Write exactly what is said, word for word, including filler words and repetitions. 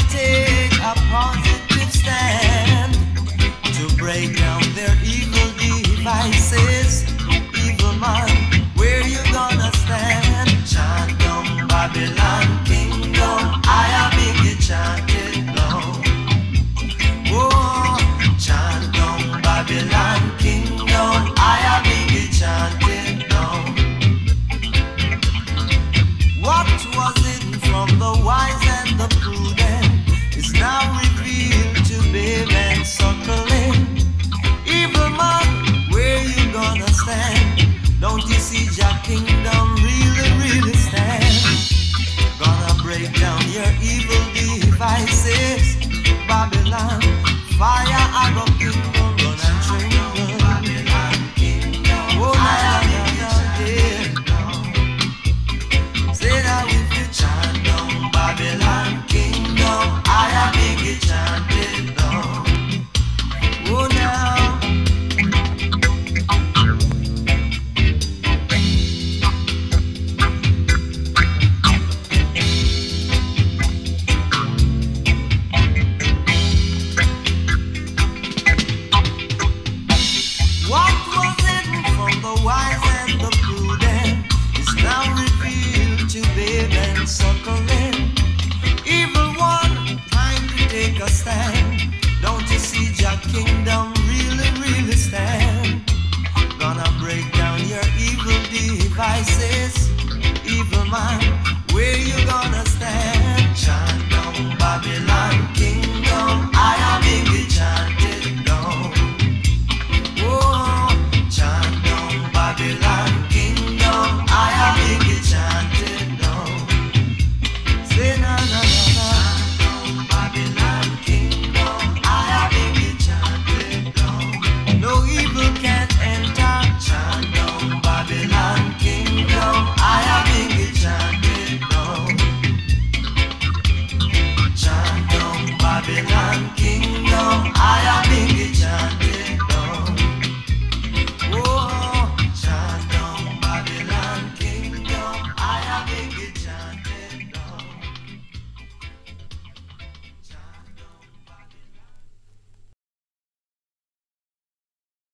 take a positive stand to break down their evil devices. Evil man, where you gonna stand? Chant down Babylon kingdom, I have been chanted down. Oh, chant down Babylon kingdom, I have been chanted down. What was hidden from the wise and the prudent is now revealed to babe and suckling. Evil man, where you gonna stand? Don't you see your kingdom really, really stand? Gonna break down your evil devices. Babylon, fire, I go kingdom, run and tremble. Babylon kingdom, oh, I am yeah. Say that if you chant down Babylon kingdom, I am big chanted down. Oh, now. What was hidden from the wise and the prudent is now revealed to babe and suckling. Evil one, time to take a stand. Don't you see your kingdom really, really stand? Gonna break down your evil devices. Evil man, where you gonna stand? Chant down